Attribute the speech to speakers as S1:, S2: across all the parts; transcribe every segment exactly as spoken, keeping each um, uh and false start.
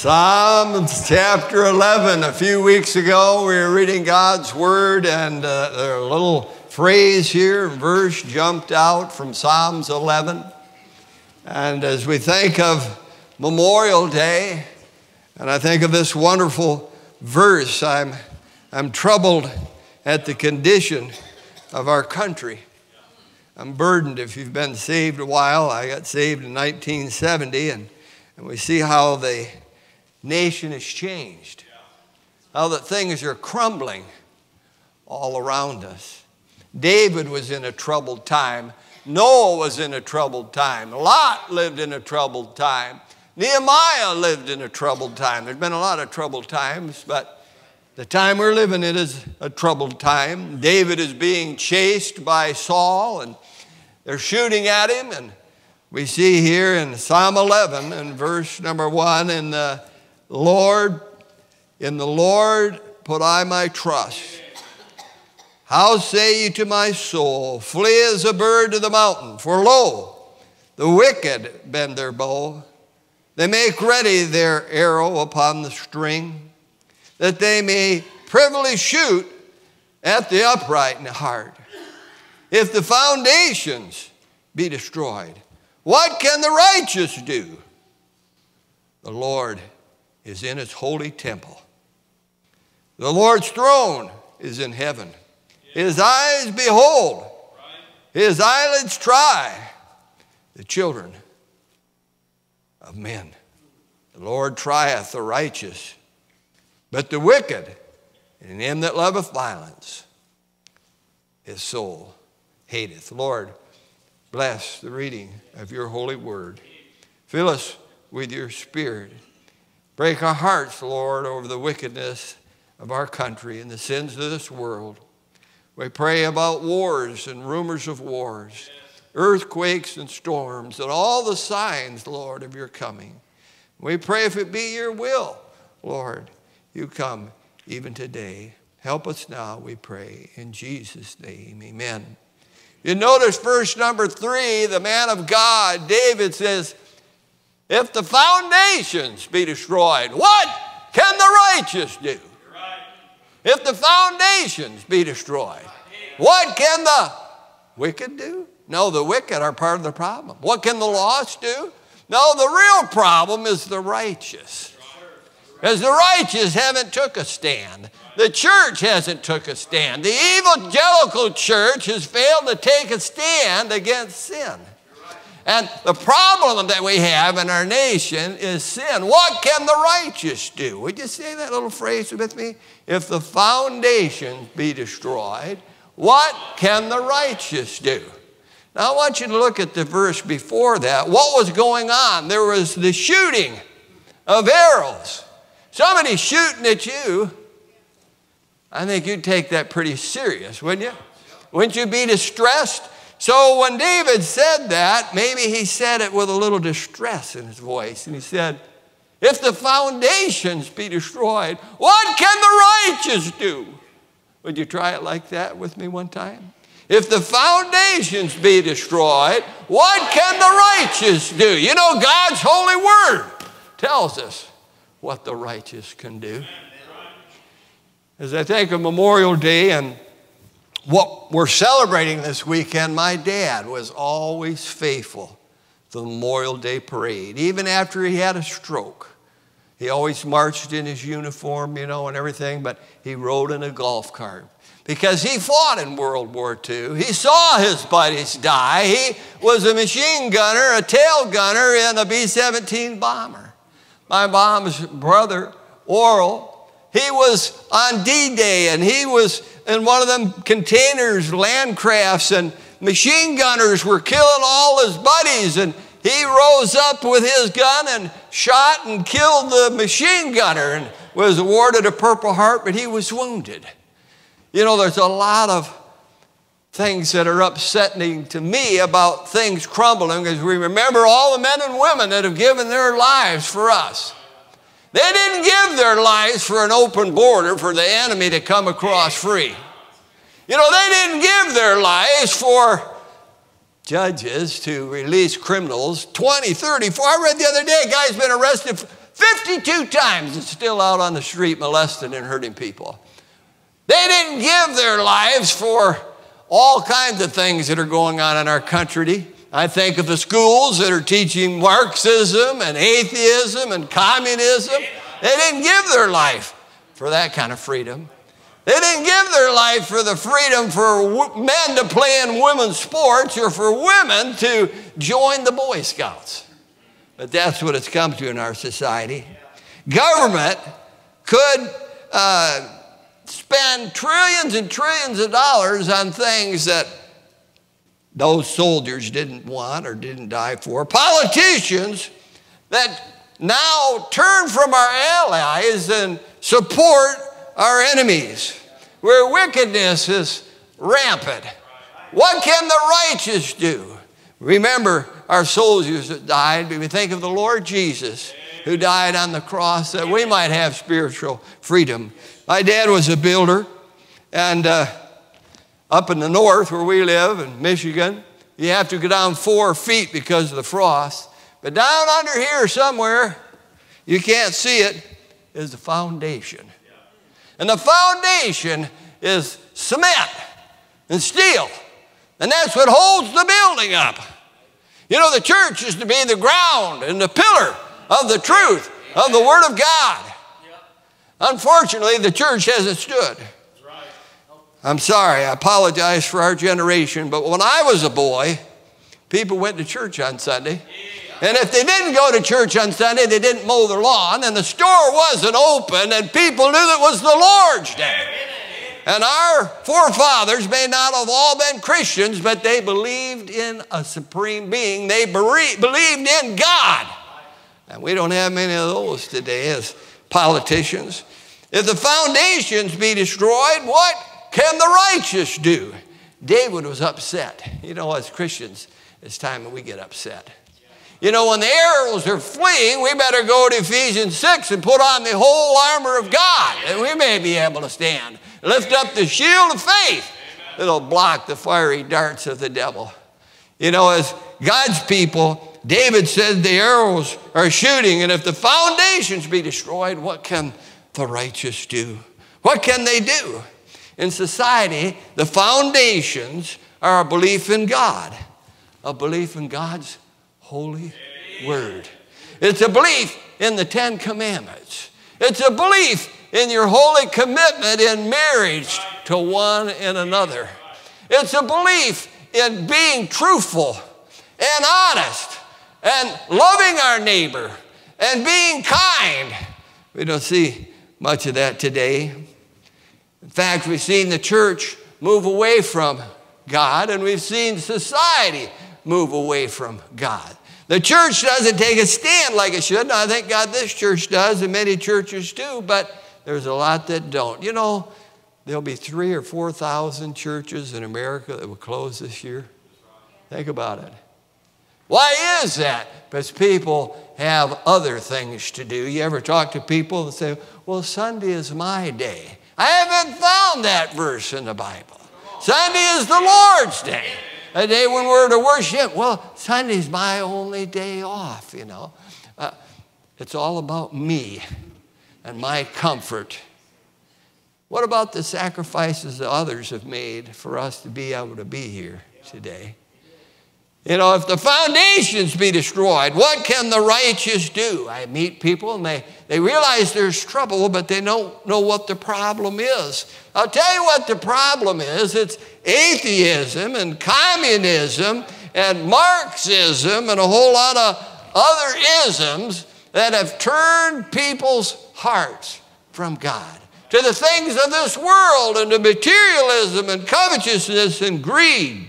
S1: Psalms chapter eleven. A few weeks ago, we were reading God's Word, and uh, a little phrase here, verse jumped out from Psalms eleven. And as we think of Memorial Day, and I think of this wonderful verse, I'm, I'm troubled at the condition of our country. I'm burdened. If you've been saved a while, I got saved in nineteen seventy, and, and we see how the nation has changed, how that things are crumbling all around us. David was in a troubled time. Noah was in a troubled time. Lot lived in a troubled time. Nehemiah lived in a troubled time. There's been a lot of troubled times, but the time we're living in is a troubled time. David is being chased by Saul, and they're shooting at him. And we see here in Psalm eleven, in verse number one, in the Lord, in the Lord put I my trust. How say ye to my soul, flee as a bird to the mountain? For lo, the wicked bend their bow. They make ready their arrow upon the string, that they may privily shoot at the upright in heart. If the foundations be destroyed, what can the righteous do? The Lord is in his holy temple. The Lord's throne is in heaven. His eyes behold, his eyelids try the children of men. The Lord trieth the righteous, but the wicked and him that loveth violence, his soul hateth. Lord, bless the reading of your holy word. Fill us with your spirit. Break our hearts, Lord, over the wickedness of our country and the sins of this world. We pray about wars and rumors of wars, earthquakes and storms, and all the signs, Lord, of your coming. We pray if it be your will, Lord, you come even today. Help us now, we pray, in Jesus' name, amen. You notice verse number three, the man of God, David says, if the foundations be destroyed, what can the righteous do? If the foundations be destroyed, what can the wicked do? No, the wicked are part of the problem. What can the lost do? No, the real problem is the righteous. Because the righteous haven't took a stand. The church hasn't took a stand. The evangelical church has failed to take a stand against sin. And the problem that we have in our nation is sin. What can the righteous do? Would you say that little phrase with me? If the foundations be destroyed, what can the righteous do? Now I want you to look at the verse before that. What was going on? There was the shooting of arrows. Somebody shooting at you. I think you'd take that pretty serious, wouldn't you? Wouldn't you be distressed? So when David said that, maybe he said it with a little distress in his voice. And he said, if the foundations be destroyed, what can the righteous do? Would you try it like that with me one time? If the foundations be destroyed, what can the righteous do? You know, God's holy word tells us what the righteous can do. As I think of Memorial Day and what we're celebrating this weekend, my dad was always faithful to the Memorial Day parade. Even after he had a stroke, he always marched in his uniform, you know, and everything, but he rode in a golf cart because he fought in World War Two. He saw his buddies die. He was a machine gunner, a tail gunner in a B seventeen bomber. My mom's brother, Oral, he was on D-Day, and he was in one of them containers, Landcrafts, and machine gunners were killing all his buddies, and he rose up with his gun and shot and killed the machine gunner and was awarded a Purple Heart, but he was wounded. You know, there's a lot of things that are upsetting to me about things crumbling, because we remember all the men and women that have given their lives for us. They didn't give their lives for an open border for the enemy to come across free. You know, they didn't give their lives for judges to release criminals twenty, thirty, forty. I read the other day, a guy's been arrested fifty-two times and still out on the street molesting and hurting people. They didn't give their lives for all kinds of things that are going on in our country. I think of the schools that are teaching Marxism and atheism and communism. They didn't give their life for that kind of freedom. They didn't give their life for the freedom for men to play in women's sports or for women to join the Boy Scouts. But that's what it's come to in our society. Government could uh, spend trillions and trillions of dollars on things that those soldiers didn't want or didn't die for. Politicians that now turn from our allies and support our enemies, where wickedness is rampant. What can the righteous do? Remember our soldiers that died. We think of the Lord Jesus, who died on the cross that we might have spiritual freedom. My dad was a builder, and uh, up in the north where we live in Michigan, you have to go down four feet because of the frost. But down under here somewhere, you can't see it, is the foundation. And the foundation is cement and steel. And that's what holds the building up. You know, the church is to be the ground and the pillar of the truth of the Word of God. Unfortunately, the church hasn't stood. I'm sorry, I apologize for our generation, but when I was a boy, people went to church on Sunday. And if they didn't go to church on Sunday, they didn't mow their lawn, and the store wasn't open, and people knew it was the Lord's day. And our forefathers may not have all been Christians, but they believed in a supreme being. They believed in God. And we don't have many of those today as politicians. If the foundations be destroyed, what can the righteous do? David was upset. You know, as Christians, it's time that we get upset. You know, when the arrows are fleeing, we better go to Ephesians six and put on the whole armor of God, and we may be able to stand. Lift up the shield of faith that'll block the fiery darts of the devil. You know, as God's people, David said the arrows are shooting, and if the foundations be destroyed, what can the righteous do? What can they do? In society, the foundations are a belief in God, a belief in God's holy word. It's a belief in the Ten Commandments. It's a belief in your holy commitment in marriage to one and another. It's a belief in being truthful and honest and loving our neighbor and being kind. We don't see much of that today. In fact, we've seen the church move away from God, and we've seen society move away from God. The church doesn't take a stand like it should. Now, I thank God this church does, and many churches do, but there's a lot that don't. You know, there'll be three or four thousand churches in America that will close this year. Think about it. Why is that? Because people have other things to do. You ever talk to people and say, well, Sunday is my day. I haven't found that verse in the Bible. Sunday is the Lord's day. A day when we're to worship. Well, Sunday's my only day off, you know. Uh, it's all about me and my comfort. What about the sacrifices that others have made for us to be able to be here today? You know, if the foundations be destroyed, what can the righteous do? I meet people and they, they realize there's trouble, but they don't know what the problem is. I'll tell you what the problem is. It's atheism and communism and Marxism and a whole lot of other isms that have turned people's hearts from God to the things of this world and to materialism and covetousness and greed.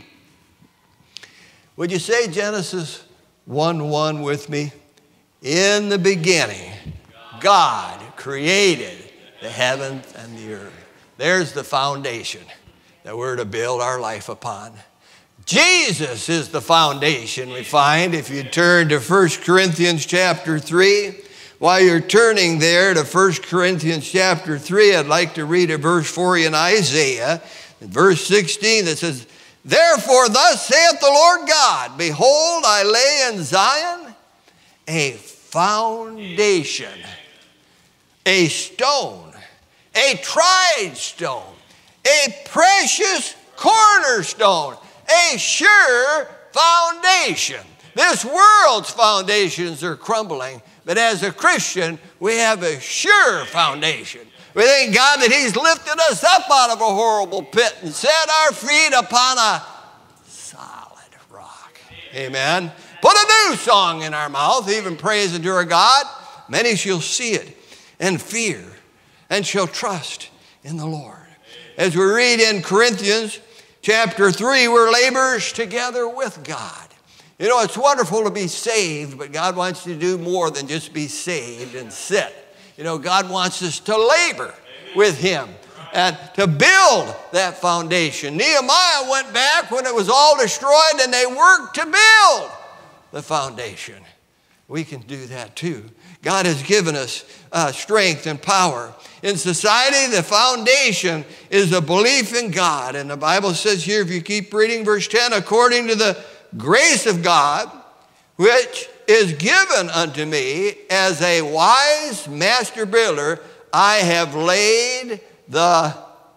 S1: Would you say Genesis one one with me? In the beginning, God created the heavens and the earth. There's the foundation that we're to build our life upon. Jesus is the foundation, we find, if you turn to First Corinthians chapter three. While you're turning there to First Corinthians chapter three, I'd like to read a verse for you in Isaiah, in verse sixteen, that says, therefore, thus saith the Lord God, behold, I lay in Zion a foundation, a stone, a tried stone, a precious cornerstone, a sure foundation. This world's foundations are crumbling, but as a Christian, we have a sure foundation. We thank God that he's lifted us up out of a horrible pit and set our feet upon a solid rock. Amen. Put a new song in our mouth, even praise unto our God. Many shall see it and fear and shall trust in the Lord. As we read in Corinthians chapter three, we're laborers together with God. You know, it's wonderful to be saved, but God wants you to do more than just be saved and sit. You know, God wants us to labor with him and to build that foundation. Nehemiah went back when it was all destroyed and they worked to build the foundation. We can do that too. God has given us uh, strength and power. In society, the foundation is a belief in God. And the Bible says here, if you keep reading verse ten, according to the grace of God, which is given unto me as a wise master builder, I have laid the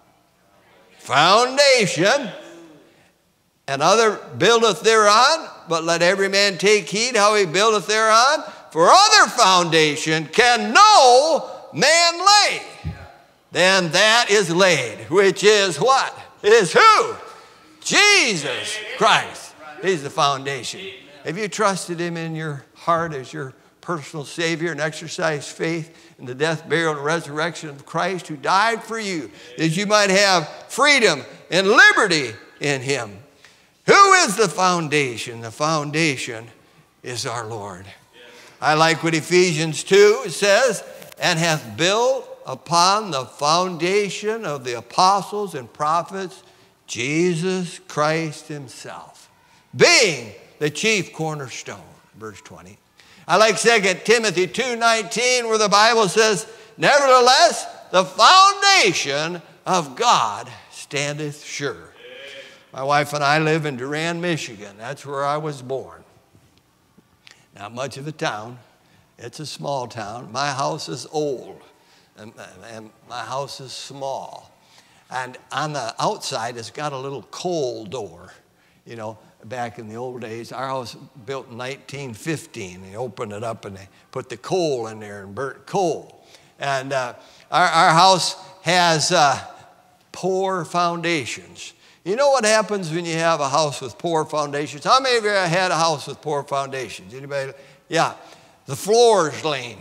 S1: foundation, and other buildeth thereon, but let every man take heed how he buildeth thereon. For other foundation can no man lay than that is laid, which is what? Is who? Jesus Christ. He's the foundation. Have you trusted him in your heart as your personal Savior and exercised faith in the death, burial, and resurrection of Christ who died for you, that you might have freedom and liberty in him? Who is the foundation? The foundation is our Lord. I like what Ephesians two says, and hath built upon the foundation of the apostles and prophets, Jesus Christ himself, being the chief cornerstone, verse twenty. I like Second Timothy two nineteen, where the Bible says, nevertheless, the foundation of God standeth sure. My wife and I live in Durand, Michigan. That's where I was born. Not much of a town. It's a small town. My house is old, and, and my house is small. And on the outside, it's got a little coal door. You know, back in the old days, our house built in nineteen fifteen. They opened it up and they put the coal in there and burnt coal. And uh, our, our house has uh, poor foundations. You know what happens when you have a house with poor foundations? How many of you have had a house with poor foundations? Anybody? Yeah. The floor's lean.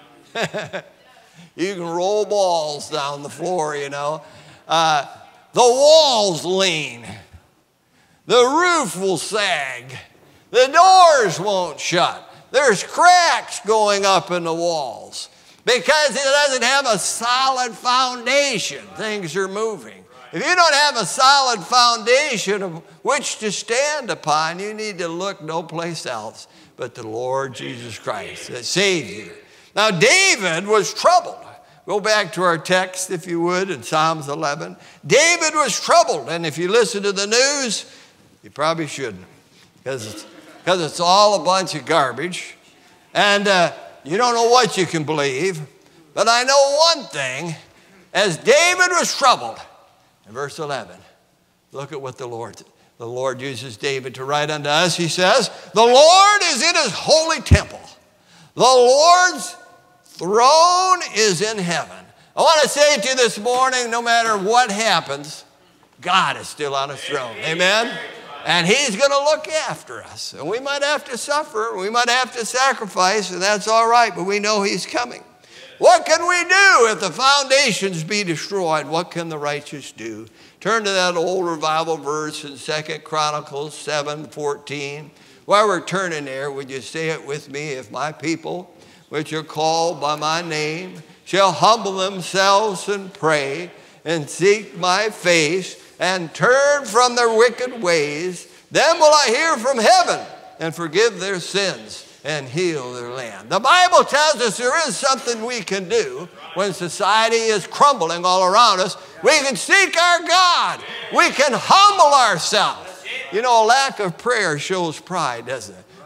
S1: You can roll balls down the floor, you know. Uh, the walls lean. The roof will sag. The doors won't shut. There's cracks going up in the walls because it doesn't have a solid foundation. Things are moving. If you don't have a solid foundation of which to stand upon, you need to look no place else but the Lord Jesus Christ that saved you. Now, David was troubled. Go back to our text, if you would, in Psalms eleven. David was troubled, and if you listen to the news, you probably shouldn't, because it's, because it's all a bunch of garbage, and uh, you don't know what you can believe. But I know one thing, as David was troubled, in verse eleven, look at what the Lord, the Lord uses David to write unto us. He says, the Lord is in his holy temple. The Lord's throne is in heaven. I want to say to you this morning, no matter what happens, God is still on his throne. Amen? And he's going to look after us. And we might have to suffer. We might have to sacrifice, and that's all right, but we know he's coming. What can we do if the foundations be destroyed? What can the righteous do? Turn to that old revival verse in Second Chronicles seven fourteen. While we're turning there, would you say it with me? If my people, which are called by my name, shall humble themselves and pray and seek my face and turn from their wicked ways, then will I hear from heaven and forgive their sins and heal their land. The Bible tells us there is something we can do when society is crumbling all around us. We can seek our God. We can humble ourselves. You know, a lack of prayer shows pride, doesn't it?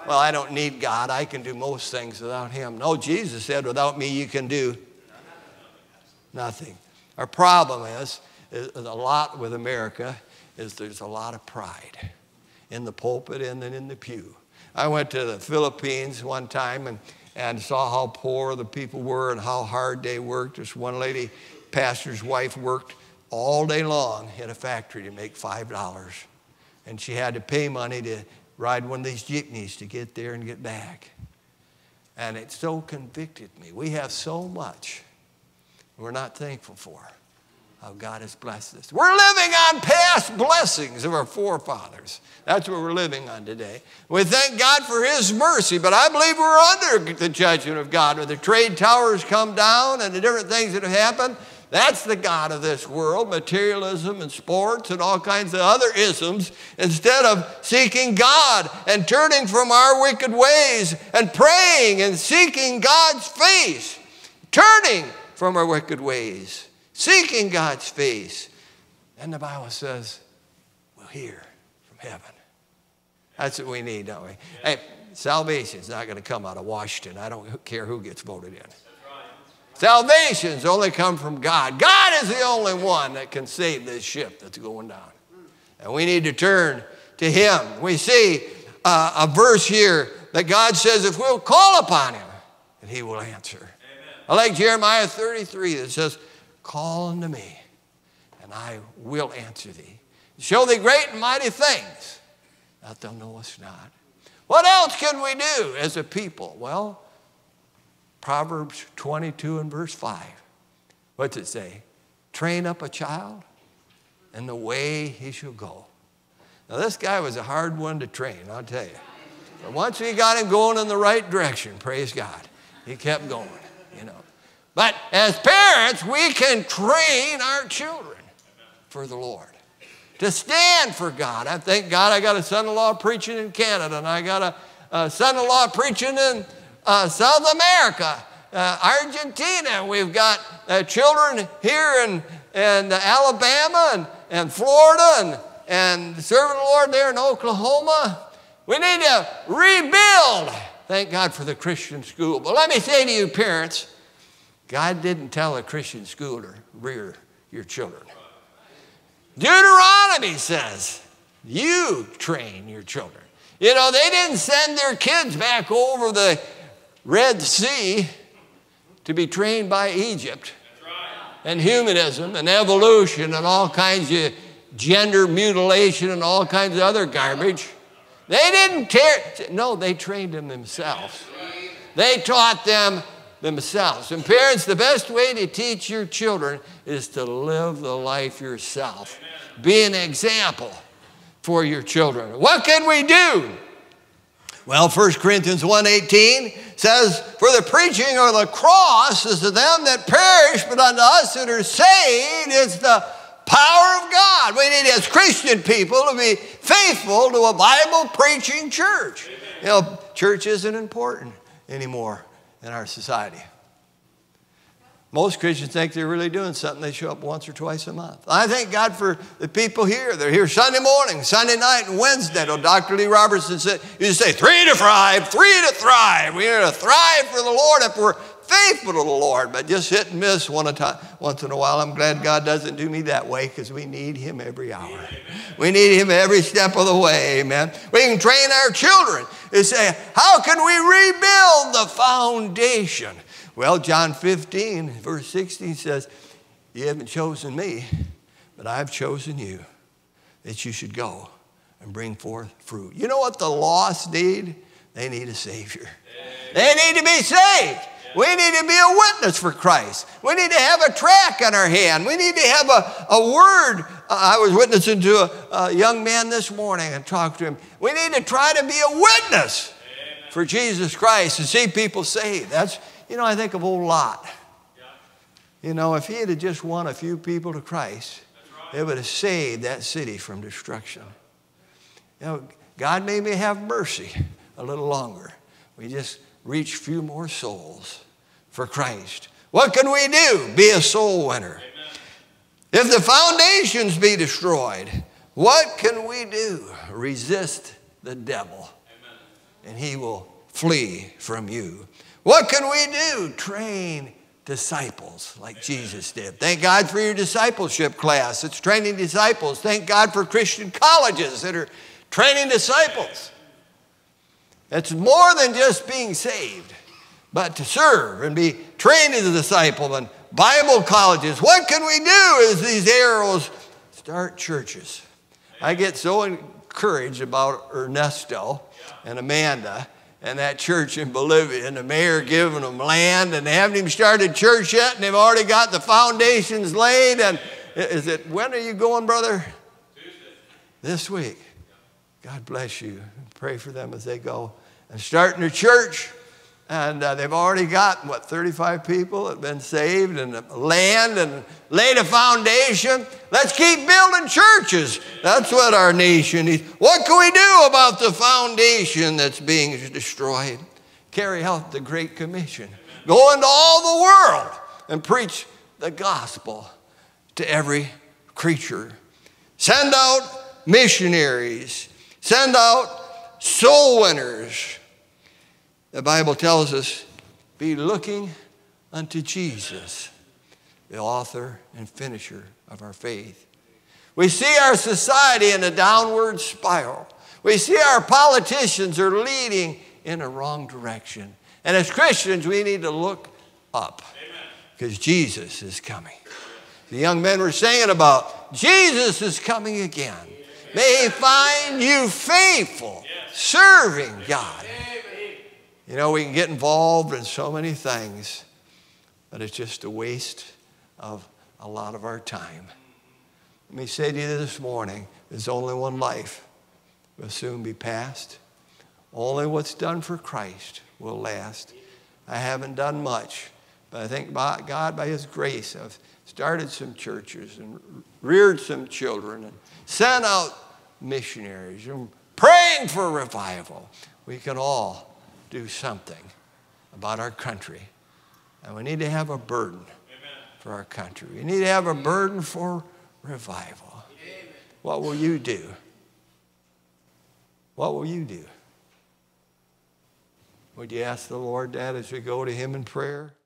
S1: Well, I don't need God. I can do most things without him. No, Jesus said, without me you can do nothing. Our problem is, is a lot with America is there's a lot of pride in the pulpit and then in the pew. I went to the Philippines one time and, and saw how poor the people were and how hard they worked. This one lady, pastor's wife, worked all day long in a factory to make five dollars. And she had to pay money to ride one of these jeepneys to get there and get back. And it so convicted me. We have so much we're not thankful for how God has blessed us. We're living on past blessings of our forefathers. That's what we're living on today. We thank God for his mercy, but I believe we're under the judgment of God. When the trade towers come down and the different things that have happened, that's the God of this world, materialism and sports and all kinds of other isms, instead of seeking God and turning from our wicked ways and praying and seeking God's face, turning from our wicked ways, seeking God's face. And the Bible says, we'll hear from heaven. That's what we need, don't we? Yeah. Hey, salvation's not going to come out of Washington. I don't care who gets voted in. Salvation's only come from God. God is the only one that can save this ship that's going down. And we need to turn to him. We see uh, a verse here that God says if we'll call upon him, that he will answer. Amen. I like Jeremiah thirty-three that says, call unto me, and I will answer thee. Show thee great and mighty things that thou knowest not. What else can we do as a people? Well, Proverbs twenty-two and verse five. What's it say? Train up a child in the way he shall go. Now, this guy was a hard one to train, I'll tell you. But once we got him going in the right direction, praise God, he kept going, you know. But as parents, we can train our children for the Lord, to stand for God. I thank God I got a son-in-law preaching in Canada, and I got a, a son-in-law preaching in Uh, South America, uh, Argentina. We've got uh, children here in, in Alabama and, and Florida and, and serving the Lord there in Oklahoma. We need to rebuild. Thank God for the Christian school. But let me say to you, parents, God didn't tell a Christian school to rear your children. Deuteronomy says, you train your children. You know, they didn't send their kids back over the Red Sea to be trained by Egypt and humanism and evolution and all kinds of gender mutilation and all kinds of other garbage. They didn't tear, no, they trained them themselves. They taught them themselves. And parents, the best way to teach your children is to live the life yourself. Be an example for your children. What can we do? Well, First Corinthians one eighteen says, for the preaching of the cross is to them that perish, but unto us that are saved is the power of God. We need, as Christian people, to be faithful to a Bible-preaching church. Amen. You know, church isn't important anymore in our society. Most Christians think they're really doing something. They show up once or twice a month. I thank God for the people here. They're here Sunday morning, Sunday night, and Wednesday. Oh, Doctor Lee Robertson said, you say three to thrive, three to thrive. We are to thrive for the Lord if we're faithful to the Lord. But just hit and miss one a time, once in a while. I'm glad God doesn't do me that way because we need him every hour. We need him every step of the way, amen. We can train our children and say, how can we rebuild the foundation? Well, John fifteen, verse sixteen says, you haven't chosen me, but I've chosen you, that you should go and bring forth fruit. You know what the lost need? They need a Savior. They need to be saved. We need to be a witness for Christ. We need to have a track on our hand. We need to have a, a word. Uh, I was witnessing to a, a young man this morning and talked to him. We need to try to be a witness for Jesus Christ and see people saved. That's, you know, I think of old Lot. You know, if he had just won a few people to Christ, it would have saved that city from destruction. You know, God made me have mercy a little longer. We just reach a few more souls for Christ. What can we do? Be a soul winner. Amen. If the foundations be destroyed, what can we do? Resist the devil. Amen. and he will flee from you. What can we do? Train disciples like Jesus did. Thank God for your discipleship class. It's training disciples. Thank God for Christian colleges that are training disciples. It's more than just being saved, but to serve and be trained as a disciple. And Bible colleges, what can we do as these arrows start churches? I get so encouraged about Ernesto and Amanda and that church in Bolivia, and the mayor giving them land, and they haven't even started church yet, and they've already got the foundations laid. And is it, when are you going, brother? Tuesday. This week. God bless you. Pray for them as they go and starting their church. And uh, they've already got, what, thirty-five people that have been saved, and land, and laid a foundation. Let's keep building churches. That's what our nation needs. What can we do about the foundation that's being destroyed? Carry out the Great Commission. Go into all the world and preach the gospel to every creature. Send out missionaries. Send out soul winners. The Bible tells us, be looking unto Jesus, the author and finisher of our faith. We see our society in a downward spiral. We see our politicians are leading in a wrong direction. And as Christians, we need to look up, because Jesus is coming. The young men were saying about Jesus is coming again. May he find you faithful, serving God. You know, we can get involved in so many things, but it's just a waste of a lot of our time. Let me say to you this morning, there's only one life. Will soon be past. Only what's done for Christ will last. I haven't done much, but I think by God, by his grace, I've started some churches and reared some children and sent out missionaries and praying for revival. We can all do something about our country. And we need to have a burden Amen. For our country. We need to have a burden for revival. Amen. What will you do? What will you do? Would you ask the Lord that as we go to him in prayer?